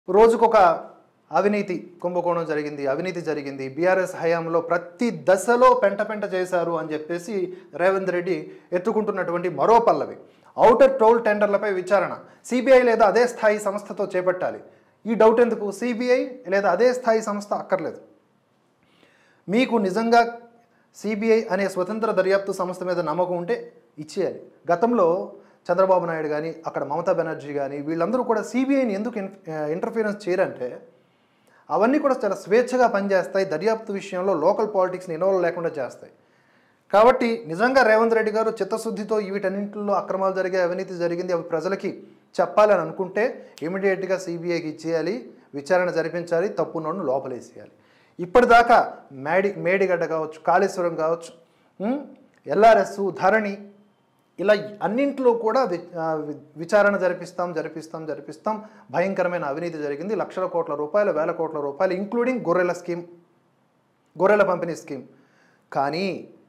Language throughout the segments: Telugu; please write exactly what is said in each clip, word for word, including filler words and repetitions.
రోజుకొక అవినీతి కుంభకోణం జరిగింది, అవినీతి జరిగింది, బీఆర్ఎస్ హయాంలో ప్రతి దశలో పెంట పెంట చేశారు అని చెప్పేసి రేవంత్ రెడ్డి ఎత్తుకుంటున్నటువంటి మరో పల్లవి ఔటర్ టోల్ టెండర్లపై విచారణ సిబిఐ లేదా అదే స్థాయి సంస్థతో చేపట్టాలి. ఈ డౌట్ ఎందుకు? సిబిఐ లేదా అదే స్థాయి సంస్థ అక్కర్లేదు. మీకు నిజంగా సిబిఐ అనే స్వతంత్ర దర్యాప్తు సంస్థ మీద నమ్మకం ఉంటే ఇచ్చేయాలి. గతంలో చంద్రబాబు నాయుడు కానీ అక్కడ మమతా బెనర్జీ కానీ వీళ్ళందరూ కూడా సిబిఐని ఎందుకు ఇంటర్ఫీరెన్స్ చేయరంటే అవన్నీ కూడా చాలా స్వేచ్ఛగా పనిచేస్తాయి, దర్యాప్తు విషయంలో లోకల్ పాలిటిక్స్ని ఇన్వాల్వ్ లేకుండా చేస్తాయి. కాబట్టి నిజంగా రేవంత్ రెడ్డి గారు చిత్తశుద్ధితో వీటన్నింటిలో అక్రమాలు జరిగే అవినీతి జరిగింది అవి ప్రజలకి చెప్పాలని అనుకుంటే ఇమీడియట్గా సిబిఐకి ఇచ్చేయాలి, విచారణ జరిపించాలి, తప్పున్నోడు లోపలేసేయాలి. ఇప్పటిదాకా మేడి మేడిగడ్డ కావచ్చు, కాళేశ్వరం కావచ్చు, ఎల్ఆర్ఎస్, ధరణి ఇలా అన్నింటిలో కూడా విచారణ జరిపిస్తాం జరిపిస్తాం జరిపిస్తాం భయంకరమైన అవినీతి జరిగింది, లక్షల కోట్ల రూపాయలు, వేల కోట్ల రూపాయలు, ఇంక్లూడింగ్ గొర్రెల స్కీమ్, గొర్రెల పంపిణీ స్కీమ్. కానీ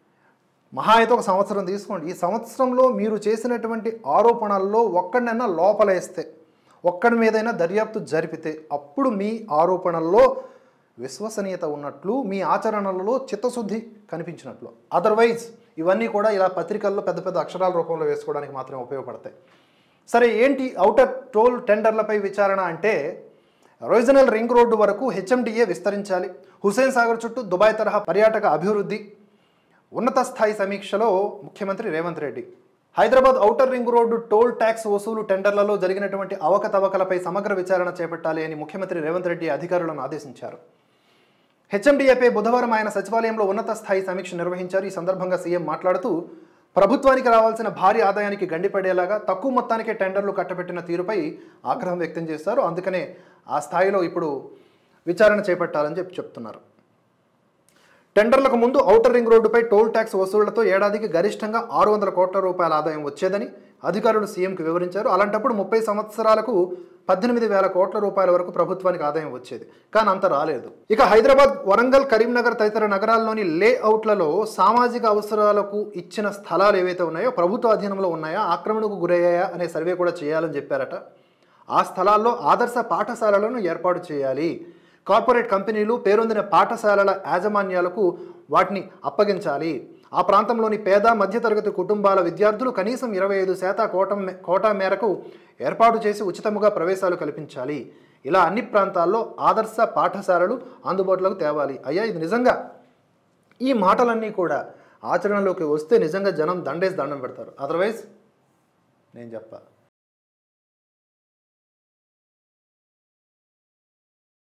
మహా అయితే ఒక సంవత్సరం తీసుకోండి, ఈ సంవత్సరంలో మీరు చేసినటువంటి ఆరోపణల్లో ఒక్కడినైనా లోపలేస్తే, ఒక్కడి మీదైనా దర్యాప్తు జరిపితే అప్పుడు మీ ఆరోపణల్లో విశ్వసనీయత ఉన్నట్లు, మీ ఆచరణలలో చిత్తశుద్ధి కనిపించినట్లు. అదర్వైజ్ ఇవన్నీ కూడా ఇలా పత్రికల్లో పెద్ద పెద్ద అక్షరాల రూపంలో వేసుకోవడానికి మాత్రమే ఉపయోగపడతాయి. సరే, ఏంటి ఔటర్ టోల్ టెండర్లపై విచారణ అంటే రీజనల్ రింగ్ రోడ్డు వరకు హెచ్ఎండిఏ విస్తరించాలి, హుస్సేన్ సాగర్ చుట్టూ దుబాయ్ తరహా పర్యాటక అభివృద్ధి, ఉన్నత స్థాయి సమీక్షలో ముఖ్యమంత్రి Revanth Reddy. Hyderabad outer ring road toll tax వసూలు టెండర్లలో జరిగినటువంటి అవకతవకలపై సమగ్ర విచారణ చేపట్టాలి అని ముఖ్యమంత్రి రేవంత్ రెడ్డి అధికారులను ఆదేశించారు. హెచ్ఎండిఏపై బుధవారం ఆయన సచివాలయంలో ఉన్నత స్థాయి సమీక్ష నిర్వహించారు. ఈ సందర్భంగా సీఎం మాట్లాడుతూ ప్రభుత్వానికి రావాల్సిన భారీ ఆదాయానికి గండిపడేలాగా తక్కువ మొత్తానికే టెండర్లు కట్టబెట్టిన తీరుపై ఆగ్రహం వ్యక్తం చేశారు. అందుకనే ఆ స్థాయిలో ఇప్పుడు విచారణ చేపట్టాలని చెప్పి చెప్తున్నారు. టెండర్లకు ముందు ఔటర్ రింగ్ రోడ్డుపై టోల్ ట్యాక్స్ వసూళ్లతో ఏడాదికి గరిష్టంగా ఆరు వందల కోట్ల రూపాయల ఆదాయం వచ్చేదని అధికారులు సీఎంకి వివరించారు. అలాంటప్పుడు ముప్పై సంవత్సరాలకు పద్దెనిమిది వేల కోట్ల రూపాయల వరకు ప్రభుత్వానికి ఆదాయం వచ్చేది, కానీ అంత రాలేదు. ఇక హైదరాబాద్, వరంగల్, కరీంనగర్ తదితర నగరాల్లోని లేఅవుట్లలో సామాజిక అవసరాలకు ఇచ్చిన స్థలాలు ఏవైతే ఉన్నాయో ప్రభుత్వ అధీనంలో ఉన్నాయా, ఆక్రమణకు గురయ్యాయా అనే సర్వే కూడా చేయాలని చెప్పారట. ఆ స్థలాల్లో ఆదర్శ పాఠశాలలను ఏర్పాటు చేయాలి. కార్పొరేట్ కంపెనీలు, పేరొందిన పాఠశాలల యాజమాన్యాలకు వాటిని అప్పగించాలి. ఆ ప్రాంతంలోని పేద మధ్యతరగతి కుటుంబాల విద్యార్థులు కనీసం ఇరవై ఐదు శాతం కోట కోటా మేరకు ఏర్పాటు చేసి ఉచితముగా ప్రవేశాలు కల్పించాలి. ఇలా అన్ని ప్రాంతాల్లో ఆదర్శ పాఠశాలలు అందుబాటులోకి తేవాలి. అయ్యా, ఇది నిజంగా ఈ మాటలన్నీ కూడా ఆచరణలోకి వస్తే నిజంగా జనం దండేసి దండం పెడతారు. అదర్వైజ్ నేను చెప్పా